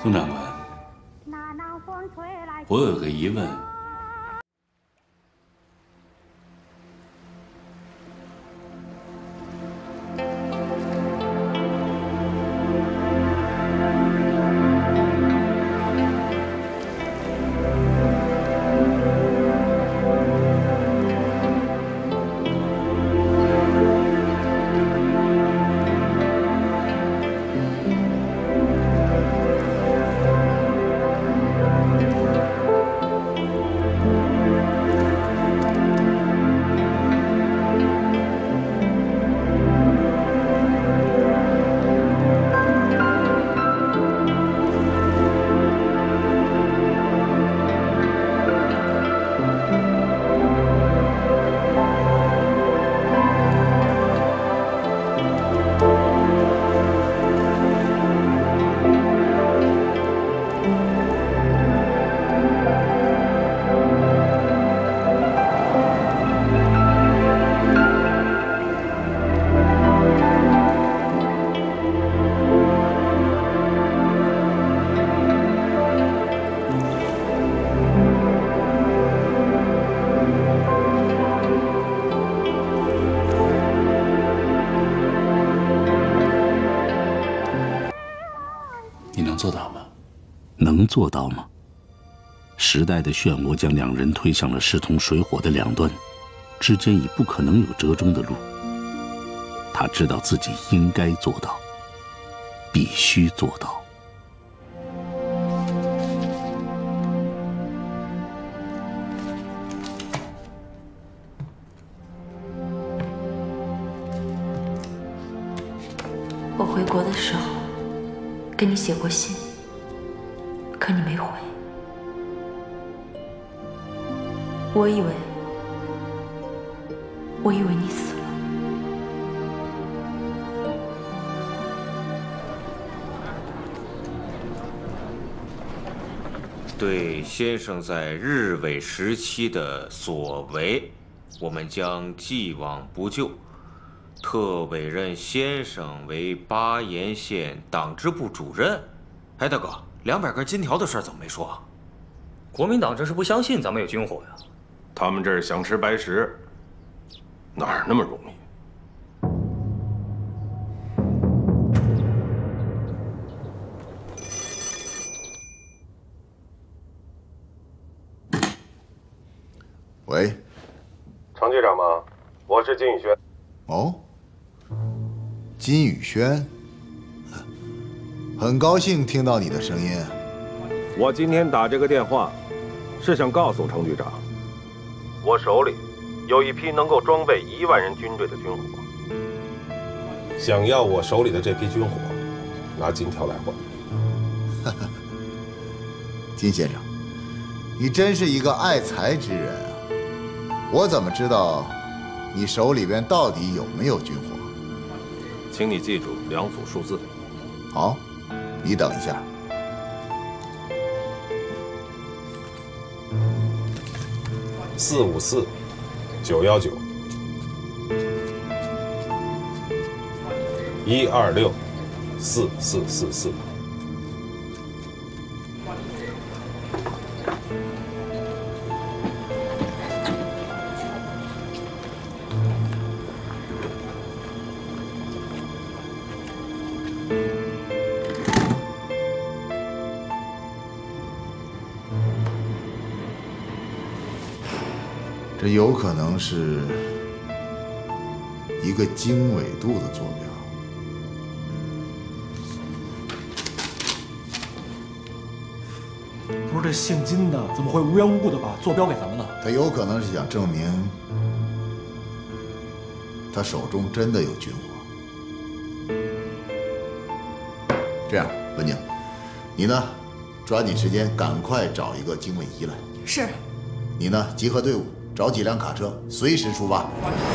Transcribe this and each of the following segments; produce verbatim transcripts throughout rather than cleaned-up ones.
宋长官，我有个疑问。 能做到吗？时代的漩涡将两人推向了势同水火的两端，之间已不可能有折中的路。他知道自己应该做到，必须做到。 我回国的时候，给你写过信。 可你没回，我以为，我以为你死了。 对先生在日伪时期的所为，我们将既往不咎，特委任先生为巴彦县党支部主任。哎，大哥。 两百根金条的事怎么没说？ 国民党这是不相信咱们有军火呀？ 他们这是想吃白食，哪儿那么容易？ 喂， 程局长吗？我是金宇轩。 哦，金宇轩。 很高兴听到你的声音。 我今天打这个电话，是想告诉程局长，我手里有一批能够装备一万人军队的军火。想要我手里的这批军火，拿金条来换。 金先生，你真是一个爱财之人啊！我怎么知道你手里边到底有没有军火？ 请你记住两组数字。 好。 你等一下， 四五四九幺九，一二六四四四四。 这有可能是一个经纬度的坐标。 不是这姓金的怎么会无缘无故的把坐标给咱们呢？ 他有可能是想证明他手中真的有军火。这样，文静，你呢，抓紧时间，赶快找一个经纬仪来。 是。 你呢，集合队伍。 找几辆卡车，随时出发。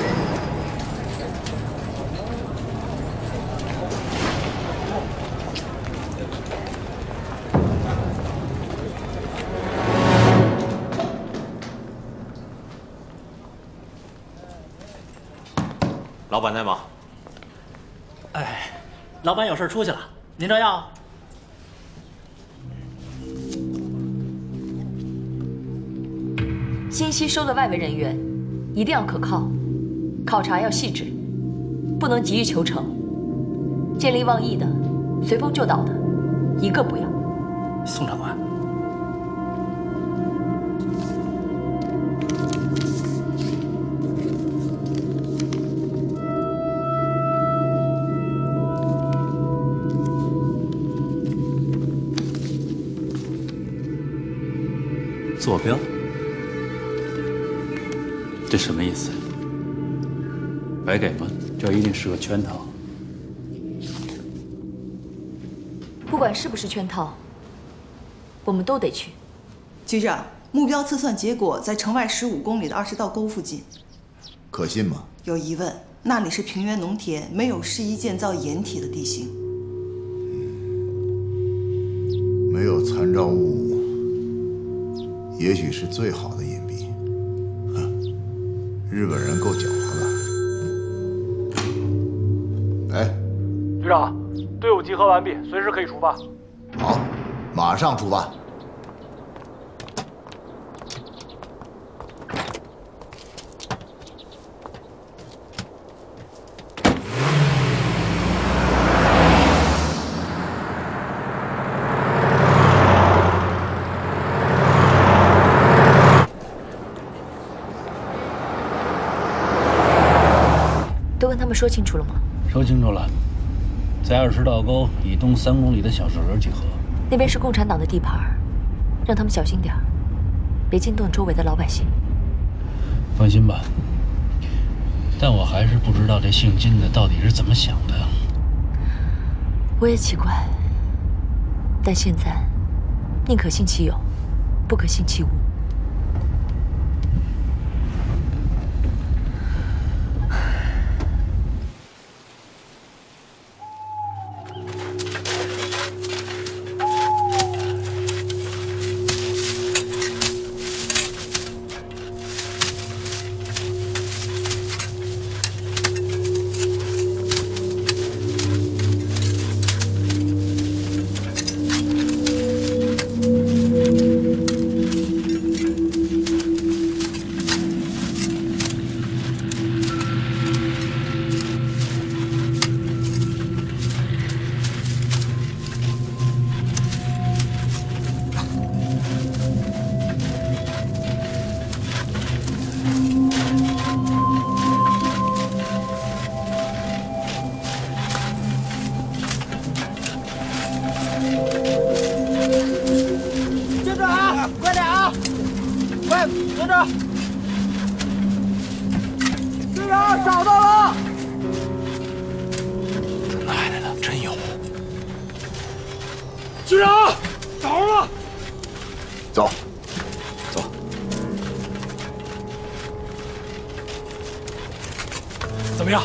老板在吗？ 哎，老板有事出去了，您找药？ 新吸收的外围人员一定要可靠，考察要细致，不能急于求成。见利忘义的、随风就倒的，一个不要。 宋长官， 坐标？这什么意思？白给吗？这一定是个圈套。 不管是不是圈套，我们都得去。 局长，目标测算结果在城外十五公里的二十道沟附近， 可信吗？ 有疑问。那里是平原农田，没有适宜建造掩体的地形。 没有参照物，也许是最好的隐蔽。哼，日本人够狡猾的。哎， 局长，队伍集合完毕，随时可以出发。 好，马上出发。 都跟他们说清楚了吗？ 说清楚了，在二十道沟以东三公里的小石河集合。 那边是共产党的地盘，让他们小心点儿，别惊动周围的老百姓。 放心吧，但我还是不知道这姓金的到底是怎么想的。 我也奇怪，但现在宁可信其有，不可信其无。 局长，找着了！ 走，走。 怎么样？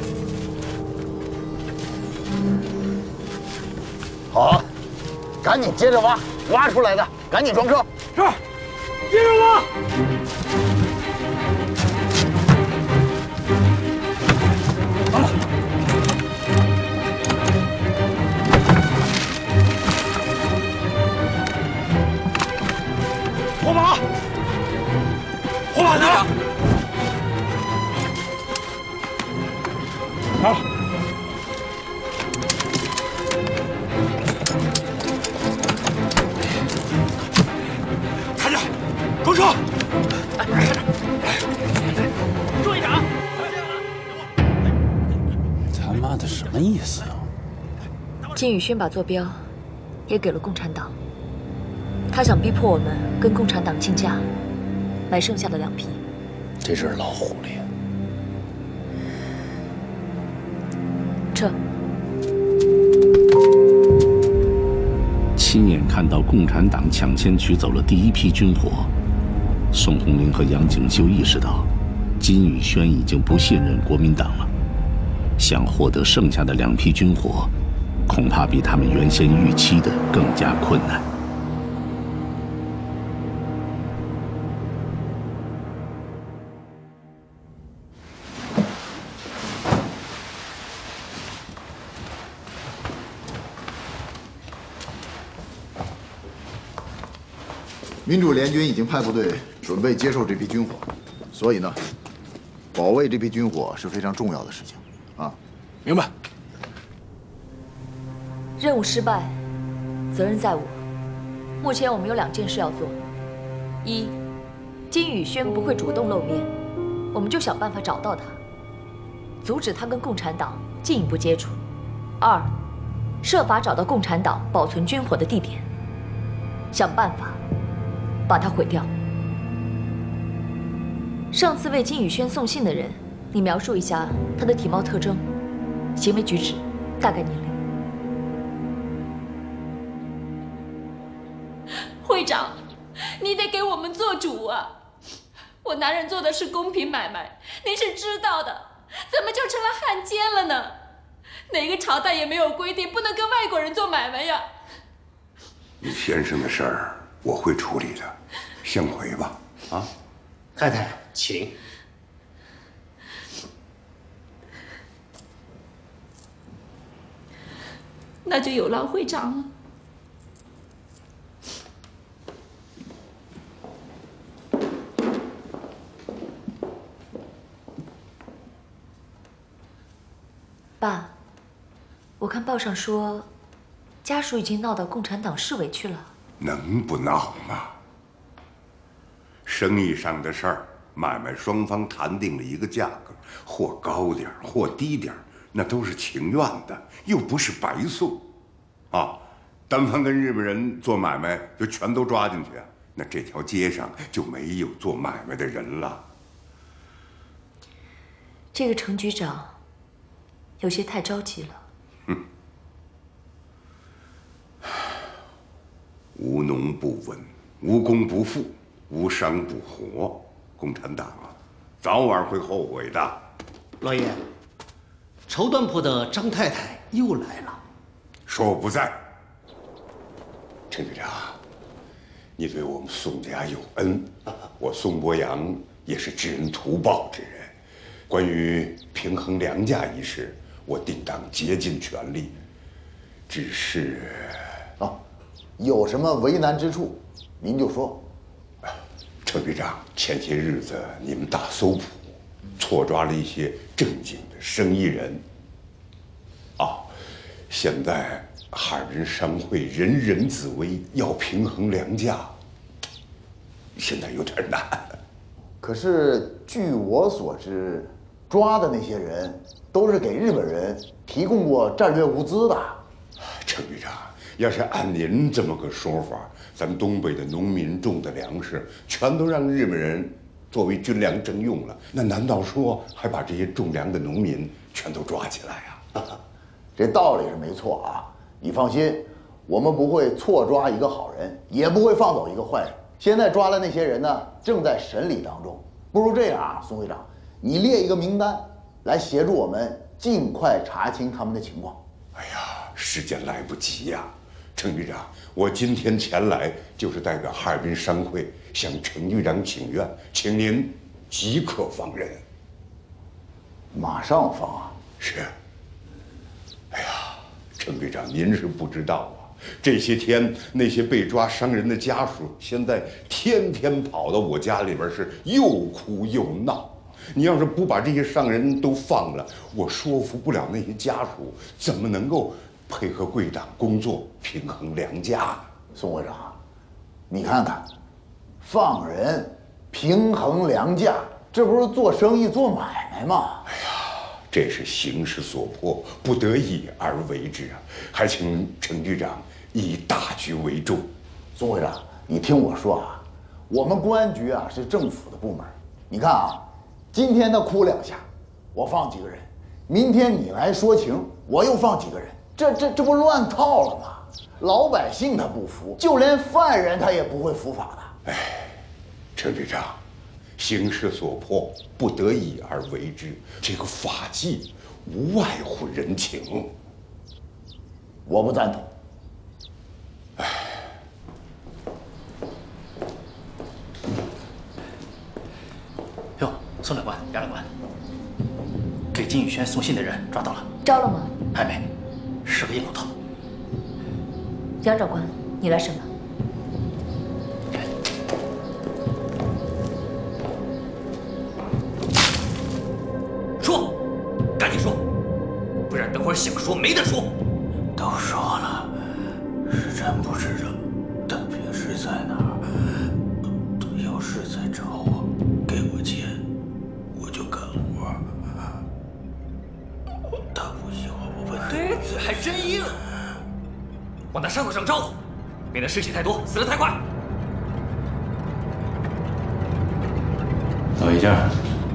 好啊，赶紧接着挖，挖出来的赶紧装车。 是，接着挖。完了。 火把，火把呢？好。看着，跟车。队长， 他妈的什么意思啊？ 金宇轩把坐标也给了共产党。 他想逼迫我们跟共产党竞价，买剩下的两批。 这是老狐狸。 撤。 亲眼看到共产党抢先取走了第一批军火，宋红林和杨景修意识到，金宇轩已经不信任国民党了。想获得剩下的两批军火，恐怕比他们原先预期的更加困难。 民主联军已经派部队准备接受这批军火，所以呢，保卫这批军火是非常重要的事情，啊， 明白。 任务失败，责任在我。目前我们有两件事要做：一，金宇轩不会主动露面，我们就想办法找到他，阻止他跟共产党进一步接触；二，设法找到共产党保存军火的地点，想办法把它毁掉。上次为金宇轩送信的人，你描述一下他的体貌特征、行为举止、大概年龄。 会长，你得给我们做主啊！我男人做的是公平买卖，您是知道的，怎么就成了汉奸了呢？哪个朝代也没有规定不能跟外国人做买卖呀？ 你先生的事儿我会处理的，先回吧。啊， 太太，请。 那就有劳会长了。 爸，我看报上说，家属已经闹到共产党市委去了。 能不闹吗？生意上的事儿，买卖双方谈定了一个价格，或高点儿，或低点儿，那都是情愿的，又不是白送。啊，单方跟日本人做买卖就全都抓进去，那这条街上就没有做买卖的人了。 这个程局长有些太着急了。 哼，无农不稳，无功不富，无商不活。共产党啊，早晚会后悔的。 老爷，绸缎铺的张太太又来了。 说我不在。陈局长，你对我们宋家有恩，我宋伯阳也是知恩图报之人。关于平衡粮价一事，我定当竭尽全力。只是， 啊，有什么为难之处，您就说。 程局长，前些日子你们大搜捕，错抓了一些正经的生意人。啊，现在哈尔滨商会人人自危，要平衡粮价，现在有点难。 可是据我所知，抓的那些人都是给日本人提供过战略物资的。 程局长，要是按您这么个说法，咱东北的农民种的粮食全都让日本人作为军粮征用了，那难道说还把这些种粮的农民全都抓起来啊？ 这道理是没错啊，你放心，我们不会错抓一个好人，也不会放走一个坏人。现在抓的那些人呢，正在审理当中。不如这样啊，宋会长，你列一个名单，来协助我们尽快查清他们的情况。 哎呀，时间来不及呀，程局长，我今天前来就是代表哈尔滨商会向程局长请愿，请您即刻放人。 马上放啊！ 是。哎呀，程局长，您是不知道啊，这些天那些被抓伤人的家属，现在天天跑到我家里边是又哭又闹。你要是不把这些伤人都放了，我说服不了那些家属，怎么能够配合贵党工作，平衡粮价呢？ 宋会长，你看看，放人、平衡粮价，这不是做生意做买卖吗？ 哎呀，这是形势所迫，不得已而为之啊！还请程局长以大局为重。 宋会长，你听我说啊，我们公安局啊是政府的部门，你看啊。今天他哭两下，我放几个人；明天你来说情，我又放几个人。这这这不乱套了吗？老百姓他不服，就连犯人他也不会伏法的。 哎，程局长，形势所迫，不得已而为之。这个法纪无外乎人情， 我不赞同。 哎。 宋长官、杨长官，给金宇轩送信的人抓到了。 招了吗？ 还没，是个硬骨头。 杨长官，你来审吧。 说没得说。 都说了，是真不知道他平时在哪儿，他有事再找我，给我钱，我就干活。他不喜欢我问他， 对，嘴还真硬。往那伤口上招呼，免得失血太多，死得太快。 等一下。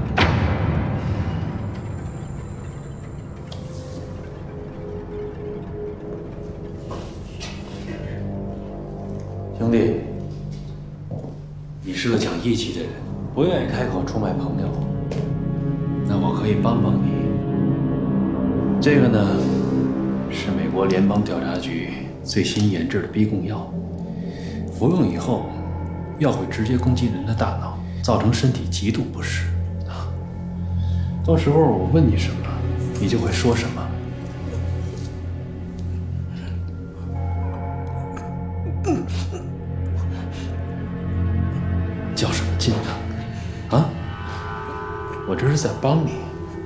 兄弟，你是个讲义气的人，不愿意开口出卖朋友，那我可以帮帮你。这个呢，是美国联邦调查局最新研制的逼供药，服用以后，药会直接攻击人的大脑，造成身体极度不适。啊，到时候我问你什么，你就会说什么。 较什么劲呢？啊！我这是在帮你。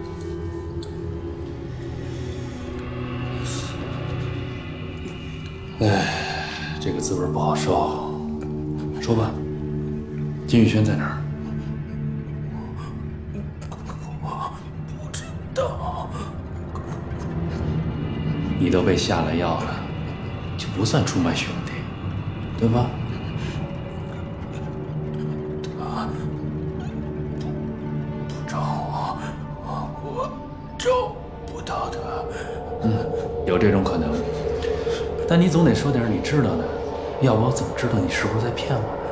哎，这个滋味不好受。说吧，金宇轩在哪儿？ 我不知道。 你都被下了药了，就不算出卖兄弟，对吧？ 有这种可能，但你总得说点你知道的，要不我怎么知道你是不是在骗我呢？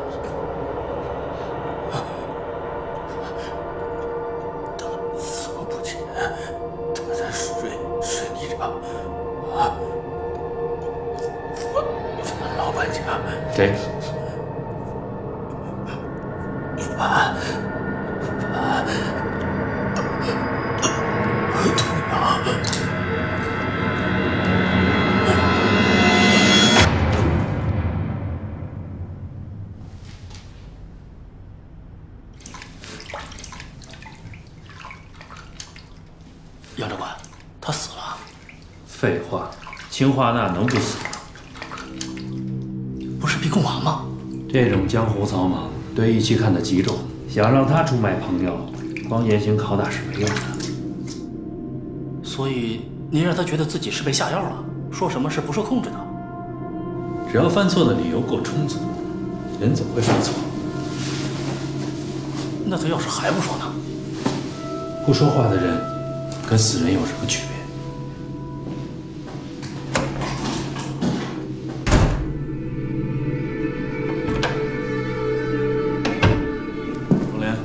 他说不清，他在水水泥厂，啊，咱老板家。 谁？ 范范，东阳。 杨长官，他死了。废话，氰化钠能不死吗？ 不是逼供完吗？ 这种江湖草莽对义气看得极重，想让他出卖朋友，光严刑拷打是没用的。 所以您让他觉得自己是被下药了，说什么是不受控制的。 只要犯错的理由够充足，人总会犯错。 那他要是还不说呢？ 不说话的人。 跟死人有什么区别？龙莲，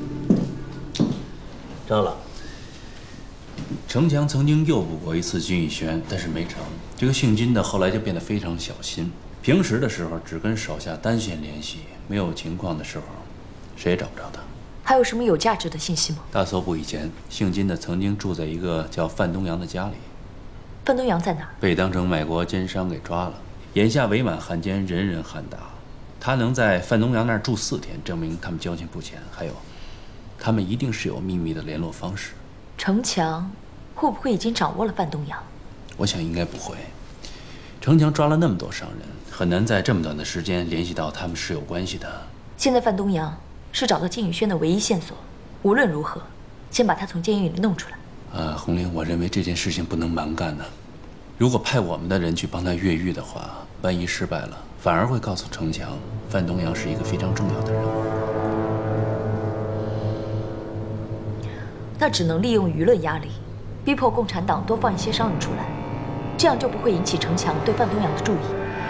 张了。 程强曾经诱捕过一次金宇轩，但是没成。这个姓金的后来就变得非常小心，平时的时候只跟手下单线联系，没有情况的时候，谁也找不着他。 还有什么有价值的信息吗？ 大搜捕以前，姓金的曾经住在一个叫范东阳的家里。 范东阳在哪儿？ 被当成卖国奸商给抓了。眼下伪满汉奸，人人喊打。他能在范东阳那儿住四天，证明他们交情不浅。还有，他们一定是有秘密的联络方式。 程强会不会已经掌握了范东阳？ 我想应该不会。程强抓了那么多商人，很难在这么短的时间联系到他们是有关系的。 现在范东阳。 是找到金宇轩的唯一线索。无论如何，先把他从监狱里弄出来。 呃，红玲，我认为这件事情不能蛮干呢。如果派我们的人去帮他越狱的话，万一失败了，反而会告诉程强，范东阳是一个非常重要的人物。 那只能利用舆论压力，逼迫共产党多放一些商人出来，这样就不会引起程强对范东阳的注意。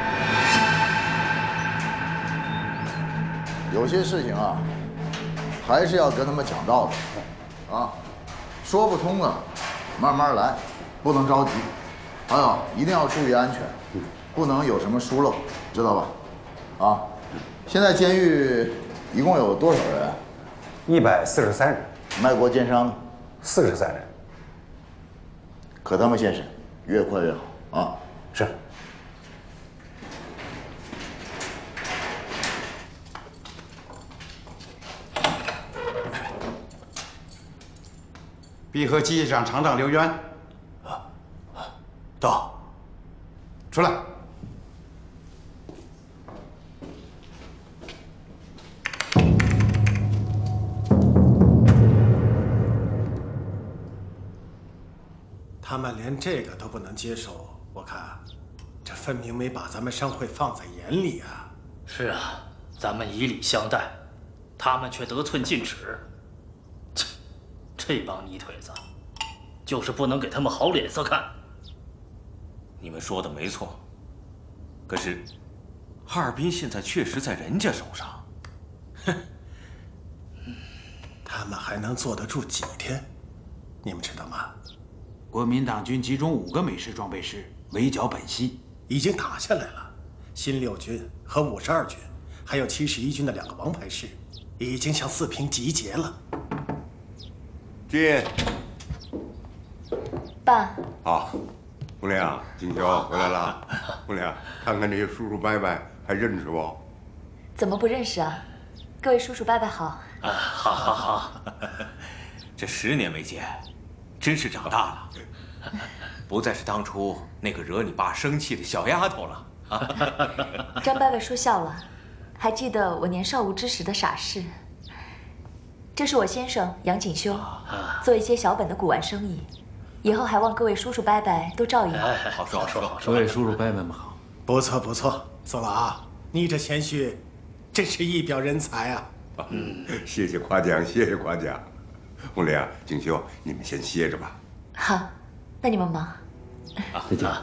有些事情啊，还是要跟他们讲道理，啊，说不通了，慢慢来，不能着急。还有，一定要注意安全，不能有什么疏漏，知道吧？啊，现在监狱一共有多少人？ 一百四十三人。 卖国奸商呢？ 四十三人。 可他们先生，越快越好啊！ 是。 并和机械厂厂长刘渊。 们连这个都不能接受，我看，这分明没把咱们商会放在眼里啊！ 是啊，咱们以礼相待，他们却得寸进尺。切，这帮泥腿子，就是不能给他们好脸色看。 你们说的没错，可是哈尔滨现在确实在人家手上。 哼，他们还能坐得住几天？你们知道吗？ 国民党军集中五个美式装备师围剿本溪， 已经打下来了。新六军和五十二军，还有七十一军的两个王牌师，已经向四平集结了。 进。 爸。 好。木亮、锦绣回来了。木亮，看看这些叔叔伯伯，还认识不？ 怎么不认识啊？各位叔叔伯伯好。 啊，好，好，好。这十年没见，真是长大了，不再是当初那个惹你爸生气的小丫头了。 张伯伯说笑了，还记得我年少无知时的傻事。这是我先生杨锦修，做一些小本的古玩生意。以后还望各位叔叔伯伯多照应。 哎，好说好说好说。 各位叔叔伯伯们好。 不错不错，邹老，你这谦虚，真是一表人才啊！ 嗯，谢谢夸奖，谢谢夸奖。木亮、锦绣，你们先歇着吧。 好，那你们忙。 再见。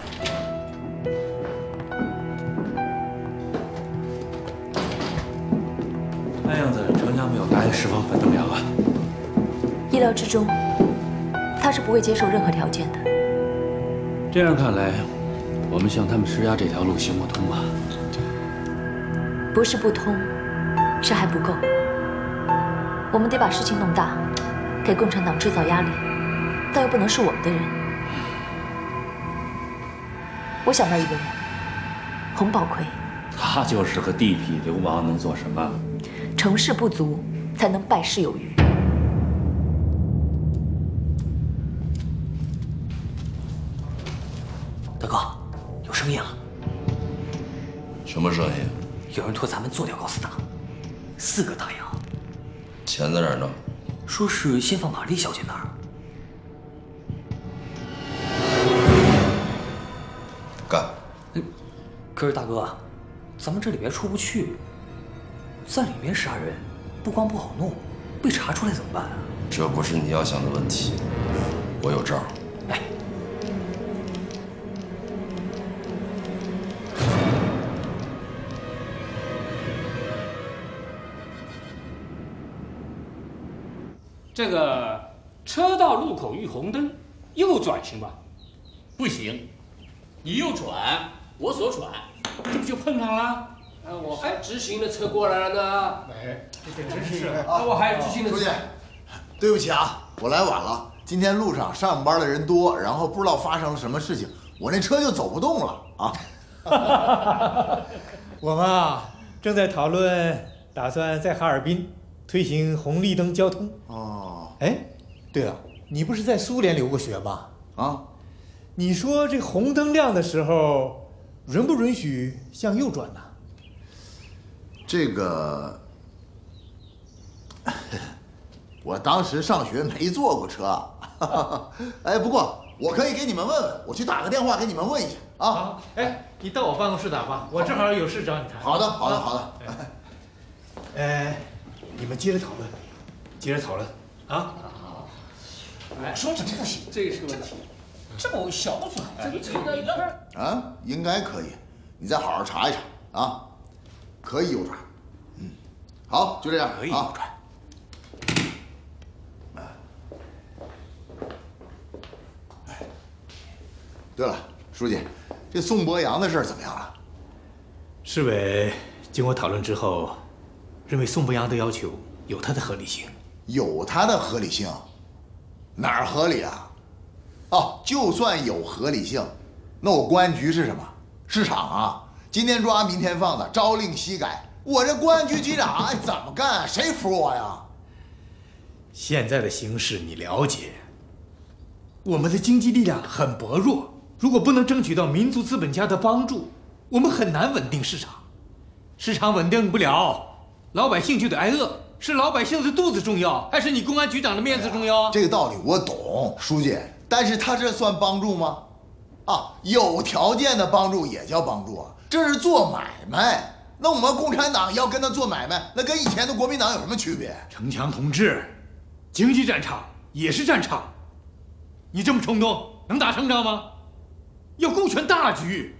看样子程家没有答应释放粉栋梁啊。 意料之中。他是不会接受任何条件的。 这样看来，我们向他们施压这条路行不通吧？ 不是不通，是还不够。我们得把事情弄大，给共产党制造压力，但又不能是我们的人。我想到一个人，洪宝奎。 他就是个地痞流氓，能做什么？ 成事不足，才能败事有余。 大哥，有声音了。 什么声音？ 有人托咱们做掉高司党，四个大洋。 钱在哪儿呢？ 说是先放玛丽小姐那儿。 干。 可是大哥，咱们这里边出不去，在里面杀人，不光不好弄，被查出来怎么办啊？ 这不是你要想的问题，我有招。 哎。 这个车道路口遇红灯，右转行吗？ 不行，你右转，我左转，这不就碰上了？ 啊，我还直行的车过来了呢。哎，这真是，那我还有直行的车。 书记，对不起啊，我来晚了。今天路上上班的人多，然后不知道发生了什么事情，我那车就走不动了啊。 我们啊，正在讨论打算在哈尔滨推行红绿灯交通。哦，哎，对了，你不是在苏联留过学吗？啊，你说这红灯亮的时候，允不允许向右转呢？ 这个，我当时上学没坐过车。哎，不过我可以给你们问问，我去打个电话给你们问一下啊。 哎，你到我办公室打吧，我正好有事找你谈。 好的，好的，好的。 哎，你们接着讨论，接着讨论啊。 哎，说这这个行，这个是个问题。这么小组，这个这个一个啊，应该可以。你再好好查一查啊，可以右转。嗯，好，就这样， 可以右转。 对了，书记，这宋博洋的事儿怎么样了？ 市委经过讨论之后，认为宋博洋的要求有他的合理性。 有他的合理性？哪儿合理啊？哦，就算有合理性，那我公安局是什么？市场啊？今天抓，明天放的，朝令夕改。我这公安局局长，哎，怎么干？谁服我呀？ 现在的形势你了解，我们的经济力量很薄弱。如果不能争取到民族资本家的帮助，我们很难稳定市场。市场稳定不了，老百姓就得挨饿。是老百姓的肚子重要，还是你公安局长的面子重要？ 这个道理我懂，书记。 但是他这算帮助吗？啊，有条件的帮助也叫帮助啊，这是做买卖。那我们共产党要跟他做买卖，那跟以前的国民党有什么区别？ 城墙同志，经济战场也是战场，你这么冲动，能打胜仗吗？要顾全大局。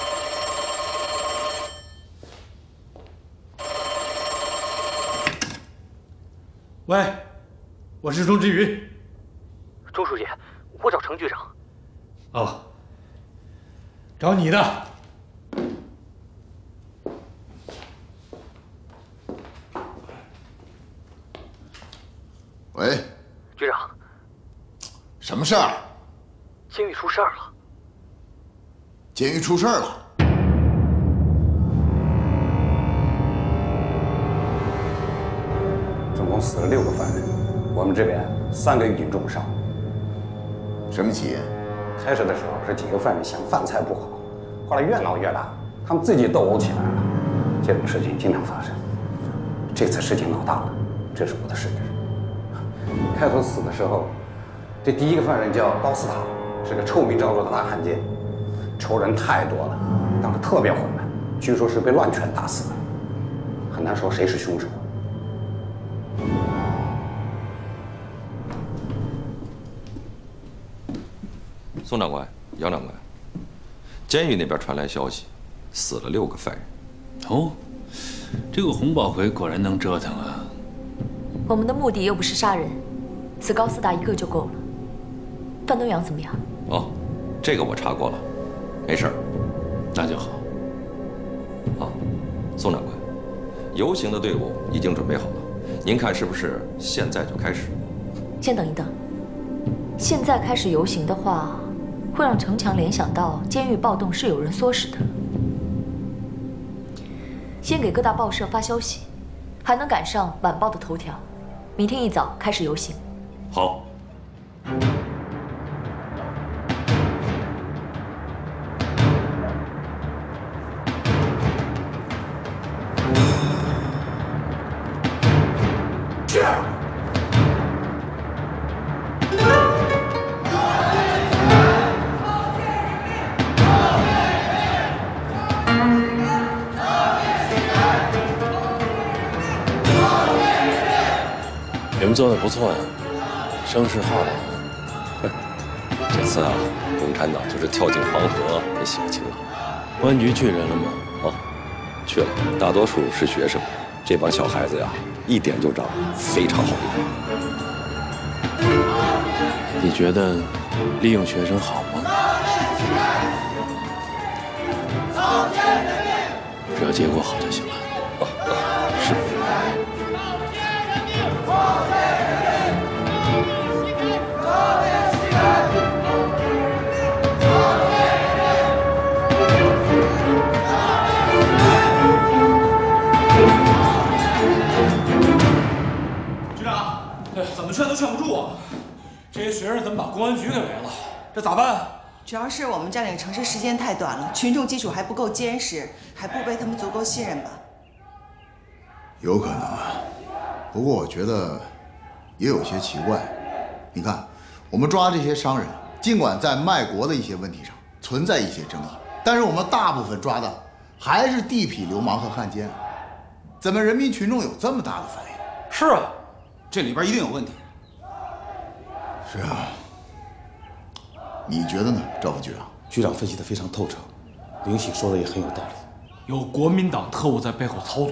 喂，我是钟之云。 钟书记，我找程局长。 哦，找你的。 喂， 局长， 什么事儿？ 监狱出事儿了。 监狱出事儿了。 总共死了六个犯人，我们这边三个狱警重伤。 什么起因？ 开始的时候是几个犯人嫌饭菜不好，后来越闹越大，他们自己斗殴起来了。这种事情经常发生，这次事情闹大了，这是我的失职。开头死的时候，这第一个犯人叫高斯塔，是个臭名昭著的大汉奸，仇人太多了，当时特别混乱，据说是被乱拳打死的，很难说谁是凶手。 宋长官、杨长官，监狱那边传来消息，死了六个犯人。 哦，这个洪宝奎果然能折腾啊！ 我们的目的又不是杀人，死高斯达一个就够了。段东阳怎么样？ 哦，这个我查过了，没事儿。 那就好。 好，宋长官，游行的队伍已经准备好了，您看是不是现在就开始？ 先等一等，现在开始游行的话，会让城墙联想到监狱暴动是有人唆使的。先给各大报社发消息，还能赶上晚报的头条。明天一早开始游行。 好。 你们做的不错呀，声势浩大。 这次啊，共产党就是跳进黄河也洗不清了。 公安局去人了吗？ 哦，去了，大多数是学生。这帮小孩子呀，一点就着，非常好用。 你觉得利用学生好吗？只要结果好就行了。 哦，是。 怎么劝都劝不住啊！这些学生怎么把公安局给围了？这咋办？ 主要是我们占领城市时间太短了，群众基础还不够坚实，还不被他们足够信任吧？ 有可能啊，不过我觉得也有些奇怪。你看，我们抓这些商人，尽管在卖国的一些问题上存在一些争议，但是我们大部分抓的还是地痞流氓和汉奸。怎么人民群众有这么大的反应？ 是啊。这里边一定有问题。 是啊，你觉得呢，赵副局长？ 局长分析的非常透彻，林喜说的也很有道理，有国民党特务在背后操纵。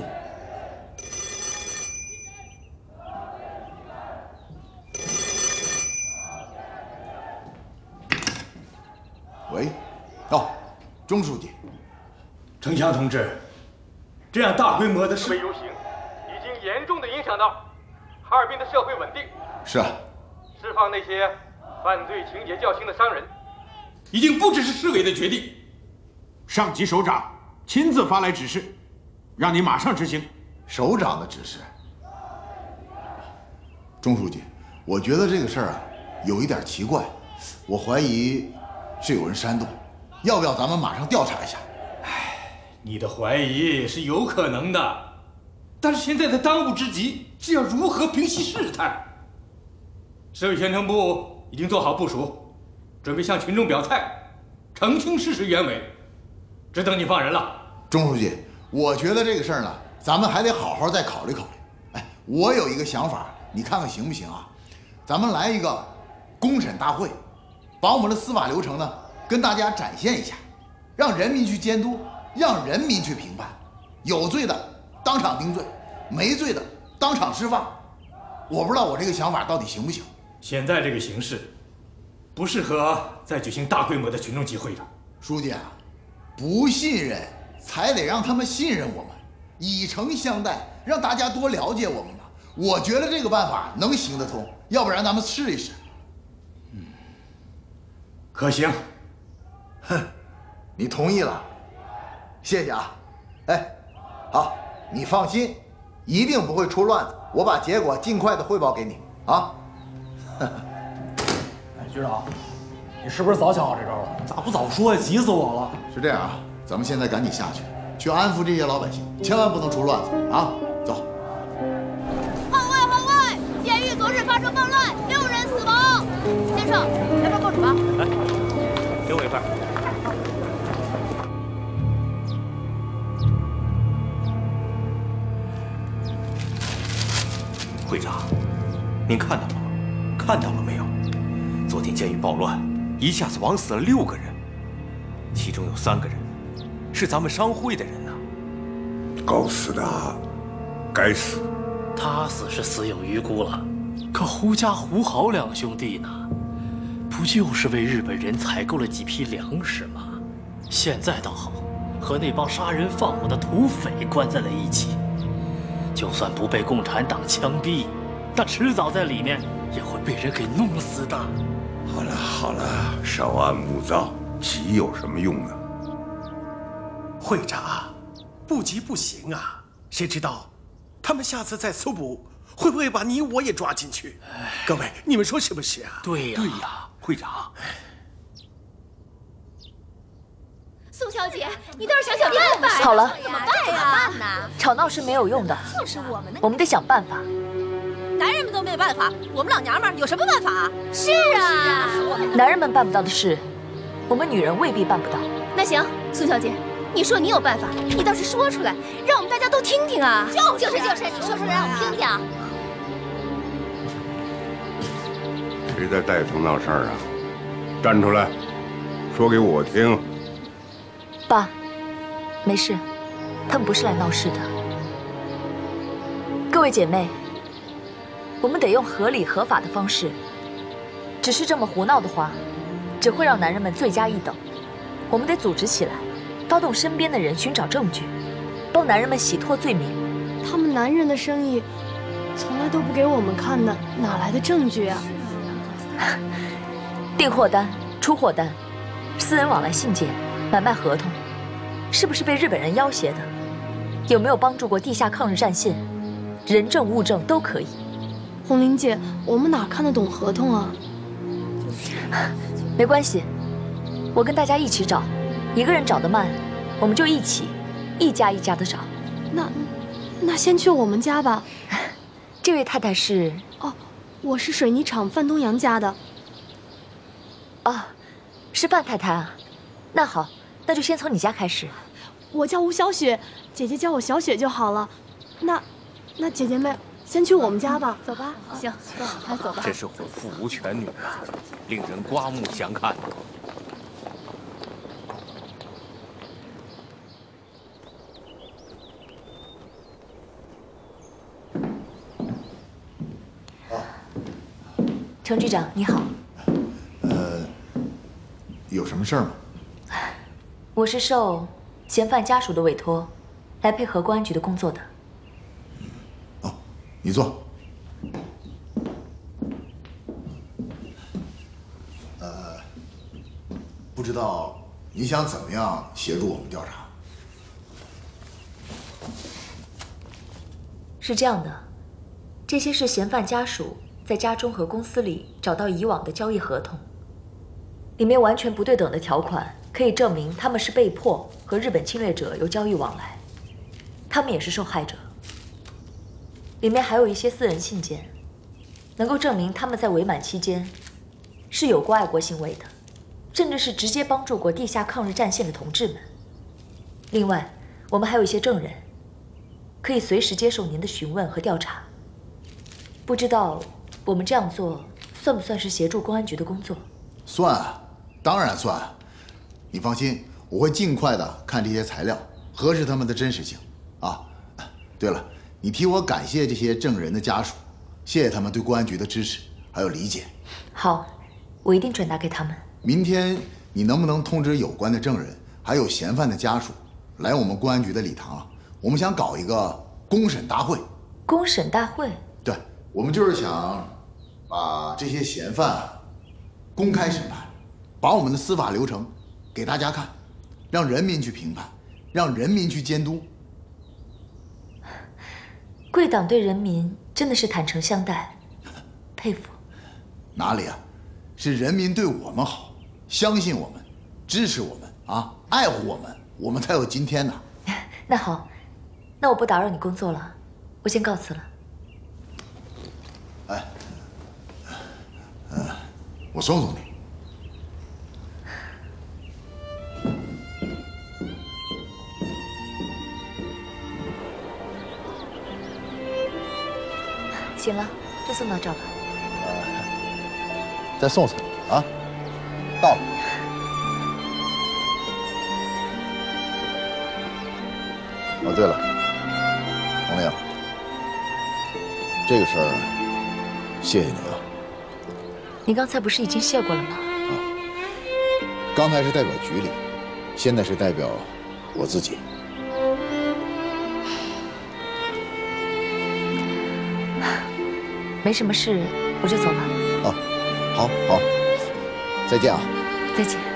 喂，哦，钟书记， 程强同志，这样大规模的示威游行已经严重的影响到哈尔滨的社会稳定。 是啊， 释放那些犯罪情节较轻的商人， 已经不只是市委的决定。上级首长亲自发来指示，让你马上执行。 首长的指示。钟书记，我觉得这个事儿啊有一点奇怪，我怀疑是有人煽动，要不要咱们马上调查一下？ 哎，你的怀疑是有可能的，但是现在的当务之急是要如何平息事态。市委宣传部已经做好部署， 准备向群众表态，澄清事实原委，只等你放人了。 钟书记，我觉得这个事儿呢，咱们还得好好再考虑考虑。哎，我有一个想法，你看看行不行啊？咱们来一个公审大会，把我们的司法流程呢跟大家展现一下，让人民去监督，让人民去评判，有罪的当场定罪，没罪的当场释放。我不知道我这个想法到底行不行。 现在这个形势，不适合再举行大规模的群众集会的。 书记啊，不信任才得让他们信任我们，以诚相待，让大家多了解我们嘛。我觉得这个办法能行得通，要不然咱们试一试。 嗯，可行。 哼，你同意了，谢谢啊。哎，好，你放心，一定不会出乱子。我把结果尽快的汇报给你啊。 哎，局长，你是不是早想好这招了？咋不早说呀？急死我了！ 是这样啊，咱们现在赶紧下去，去安抚这些老百姓，千万不能出乱子啊！走。 号外号外！监狱昨日发生暴乱，六人死亡。先生，来份报纸吧。 来，给我一份。 会长，您看到了吗？看到了没有？昨天监狱暴乱，一下子枉死了六个人，其中有三个人是咱们商会的人呢。 搞死他，该死！ 他死是死有余辜了，可胡家、胡豪两兄弟呢？不就是为日本人采购了几批粮食吗？现在倒好，和那帮杀人放火的土匪关在了一起。就算不被共产党枪毙，那迟早在里面也会被人给弄死的。 好了好了，稍安勿躁，急有什么用呢？ 会长，不急不行啊！谁知道他们下次再搜捕，会不会把你我也抓进去？各位，你们说是不是啊？ 对呀， 对呀，会长。 宋小姐，你倒是想想办法呀！ 好了， 怎么办呀？ 吵闹是没有用的， 就是我们， 我们得想办法。 男人们都没办法，我们老娘们儿有什么办法？是啊， 男人们办不到的事，我们女人未必办不到。 那行，宋小姐，你说你有办法，你倒是说出来，让我们大家都听听啊！就就是就是，你说出来让我们听听。 谁在带头闹事儿啊？站出来，说给我听。 爸，没事，他们不是来闹事的。各位姐妹，我们得用合理合法的方式。只是这么胡闹的话，只会让男人们罪加一等。我们得组织起来，发动身边的人寻找证据，帮男人们洗脱罪名。 他们男人的生意从来都不给我们看的，哪来的证据啊？ 订货单、出货单、私人往来信件、买卖合同，是不是被日本人要挟的？有没有帮助过地下抗日战线？人证物证都可以。 红玲姐，我们哪看得懂合同啊？ 没关系，我跟大家一起找，一个人找得慢，我们就一起，一家一家的找。 那，那先去我们家吧。 这位太太是？ 哦，我是水泥厂范东阳家的。 哦，是范太太啊。那好，那就先从你家开始。 我叫吴小雪，姐姐叫我小雪就好了。那，那姐姐们先去我们家吧。 走吧。行，走，来走吧。 真是虎父无犬女啊，令人刮目相看。 程局长，你好。 呃，有什么事儿吗？ 我是受嫌犯家属的委托，来配合公安局的工作的。 哦，你坐。呃，不知道你想怎么样协助我们调查？ 是这样的，这些是嫌犯家属在家中和公司里找到以往的交易合同，里面完全不对等的条款，可以证明他们是被迫和日本侵略者有交易往来，他们也是受害者。里面还有一些私人信件，能够证明他们在伪满期间是有过爱国行为的。 甚至是直接帮助过地下抗日战线的同志们。另外，我们还有一些证人，可以随时接受您的询问和调查。不知道我们这样做算不算是协助公安局的工作？ 算，当然算。你放心，我会尽快的看这些材料，核实他们的真实性。啊，对了，你替我感谢这些证人的家属，谢谢他们对公安局的支持还有理解。 好，我一定转达给他们。 明天你能不能通知有关的证人还有嫌犯的家属，来我们公安局的礼堂？我们想搞一个公审大会。 公审大会？ 对，我们就是想把这些嫌犯公开审判，把我们的司法流程给大家看，让人民去评判，让人民去监督。 贵党对人民真的是坦诚相待，佩服。 哪里啊，是人民对我们好，相信我们，支持我们啊，爱护我们，我们才有今天呢。 那好，那我不打扰你工作了，我先告辞了。 哎，呃，我送送你。 行了，就送到这儿吧。 呃，再送送啊，到了。哦，对了，红玲，这个事儿谢谢你啊。 你刚才不是已经谢过了吗？ 啊，刚才是代表局里，现在是代表我自己。 没什么事，我就走了。 哦，好好，再见啊。 再见。